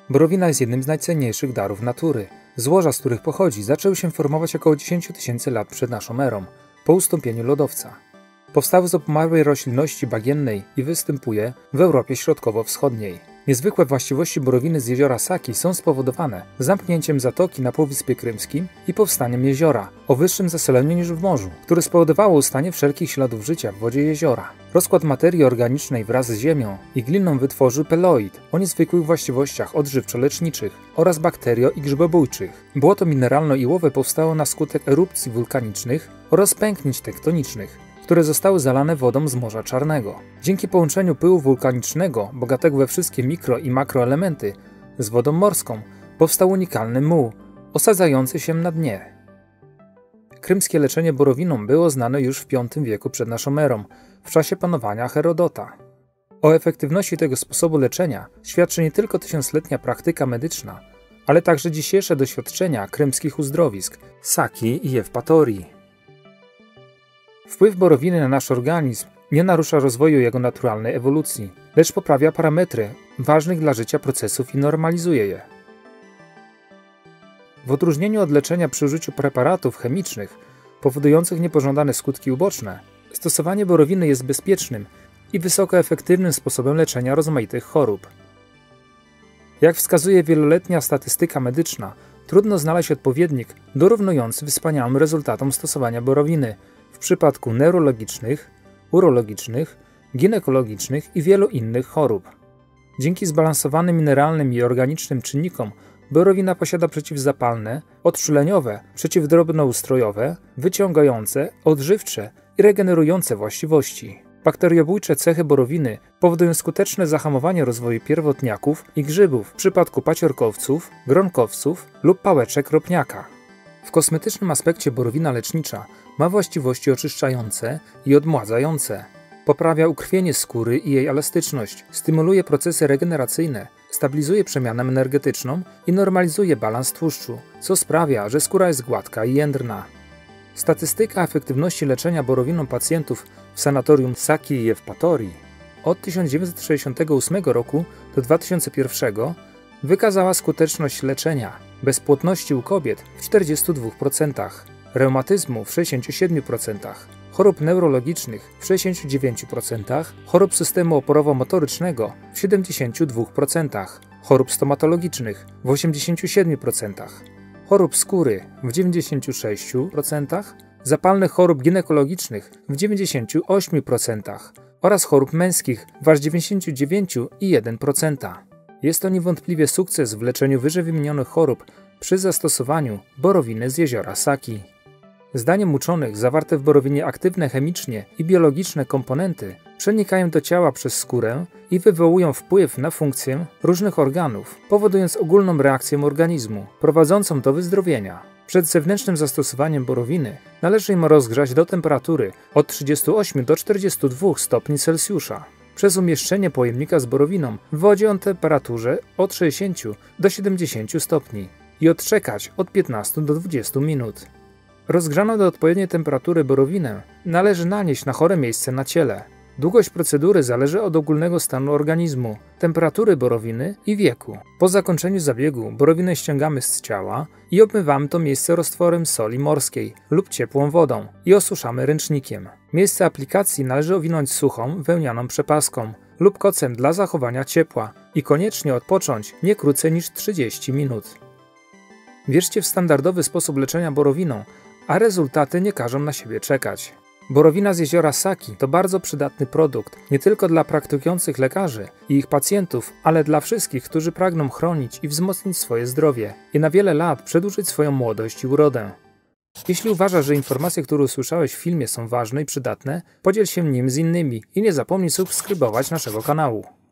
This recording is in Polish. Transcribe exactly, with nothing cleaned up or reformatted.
Borowina jest jednym z najcenniejszych darów natury. Złoża, z których pochodzi, zaczęły się formować około dziesięć tysięcy lat przed naszą erą, po ustąpieniu lodowca. Powstały z opomarłej roślinności bagiennej i występuje w Europie Środkowo-Wschodniej. Niezwykłe właściwości borowiny z jeziora Saki są spowodowane zamknięciem zatoki na Półwyspie Krymskim i powstaniem jeziora o wyższym zasoleniu niż w morzu, które spowodowało ustanie wszelkich śladów życia w wodzie jeziora. Rozkład materii organicznej wraz z ziemią i gliną wytworzył peloid o niezwykłych właściwościach odżywczo-leczniczych oraz bakterio- i grzybobójczych. Błoto mineralno-iłowe powstało na skutek erupcji wulkanicznych oraz pęknięć tektonicznych, które zostały zalane wodą z Morza Czarnego. Dzięki połączeniu pyłu wulkanicznego, bogatego we wszystkie mikro- i makroelementy, z wodą morską, powstał unikalny muł, osadzający się na dnie. Krymskie leczenie borowiną było znane już w piątym wieku przed naszą erą, w czasie panowania Herodota. O efektywności tego sposobu leczenia świadczy nie tylko tysiącletnia praktyka medyczna, ale także dzisiejsze doświadczenia krymskich uzdrowisk, Saki i Ewpatorii. Wpływ borowiny na nasz organizm nie narusza rozwoju jego naturalnej ewolucji, lecz poprawia parametry ważnych dla życia procesów i normalizuje je. W odróżnieniu od leczenia przy użyciu preparatów chemicznych powodujących niepożądane skutki uboczne, stosowanie borowiny jest bezpiecznym i wysoko efektywnym sposobem leczenia rozmaitych chorób. Jak wskazuje wieloletnia statystyka medyczna, trudno znaleźć odpowiednik dorównujący wspaniałym rezultatom stosowania borowiny w przypadku neurologicznych, urologicznych, ginekologicznych i wielu innych chorób. Dzięki zbalansowanym mineralnym i organicznym czynnikom borowina posiada przeciwzapalne, odczuleniowe, przeciwdrobnoustrojowe, wyciągające, odżywcze i regenerujące właściwości. Bakteriobójcze cechy borowiny powodują skuteczne zahamowanie rozwoju pierwotniaków i grzybów w przypadku paciorkowców, gronkowców lub pałeczek ropniaka. W kosmetycznym aspekcie borowina lecznicza ma właściwości oczyszczające i odmładzające. Poprawia ukrwienie skóry i jej elastyczność, stymuluje procesy regeneracyjne, stabilizuje przemianę energetyczną i normalizuje balans tłuszczu, co sprawia, że skóra jest gładka i jędrna. Statystyka efektywności leczenia borowiną pacjentów w sanatorium Saki i Ewpatorii od tysiąc dziewięćset sześćdziesiątego ósmego roku do dwa tysiące pierwszego wykazała skuteczność leczenia bezpłodności u kobiet w czterdziestu dwóch procentach, reumatyzmu w sześćdziesięciu siedmiu procentach, chorób neurologicznych w sześćdziesięciu dziewięciu procentach, chorób systemu oporowo-motorycznego w siedemdziesięciu dwóch procentach, chorób stomatologicznych w osiemdziesięciu siedmiu procentach, chorób skóry w dziewięćdziesięciu sześciu procentach, zapalnych chorób ginekologicznych w dziewięćdziesięciu ośmiu procentach oraz chorób męskich w aż dziewięćdziesięciu dziewięciu przecinek jeden procent. Jest to niewątpliwie sukces w leczeniu wyżej wymienionych chorób przy zastosowaniu borowiny z jeziora Saki. Zdaniem uczonych, zawarte w borowinie aktywne chemicznie i biologiczne komponenty przenikają do ciała przez skórę i wywołują wpływ na funkcję różnych organów, powodując ogólną reakcję organizmu, prowadzącą do wyzdrowienia. Przed zewnętrznym zastosowaniem borowiny należy ją rozgrzać do temperatury od trzydziestu ośmiu do czterdziestu dwóch stopni Celsjusza. Przez umieszczenie pojemnika z borowiną w wodzie o temperaturze od sześćdziesięciu do siedemdziesięciu stopni i odczekać od piętnastu do dwudziestu minut. Rozgrzaną do odpowiedniej temperatury borowinę należy nanieść na chore miejsce na ciele. Długość procedury zależy od ogólnego stanu organizmu, temperatury borowiny i wieku. Po zakończeniu zabiegu borowinę ściągamy z ciała i obmywamy to miejsce roztworem soli morskiej lub ciepłą wodą i osuszamy ręcznikiem. Miejsce aplikacji należy owinąć suchą, wełnianą przepaską lub kocem dla zachowania ciepła i koniecznie odpocząć nie krócej niż trzydzieści minut. Wierzcie w standardowy sposób leczenia borowiną, a rezultaty nie każą na siebie czekać. Borowina z jeziora Saki to bardzo przydatny produkt nie tylko dla praktykujących lekarzy i ich pacjentów, ale dla wszystkich, którzy pragną chronić i wzmocnić swoje zdrowie i na wiele lat przedłużyć swoją młodość i urodę. Jeśli uważasz, że informacje, które usłyszałeś w filmie są ważne i przydatne, podziel się nim z innymi i nie zapomnij subskrybować naszego kanału.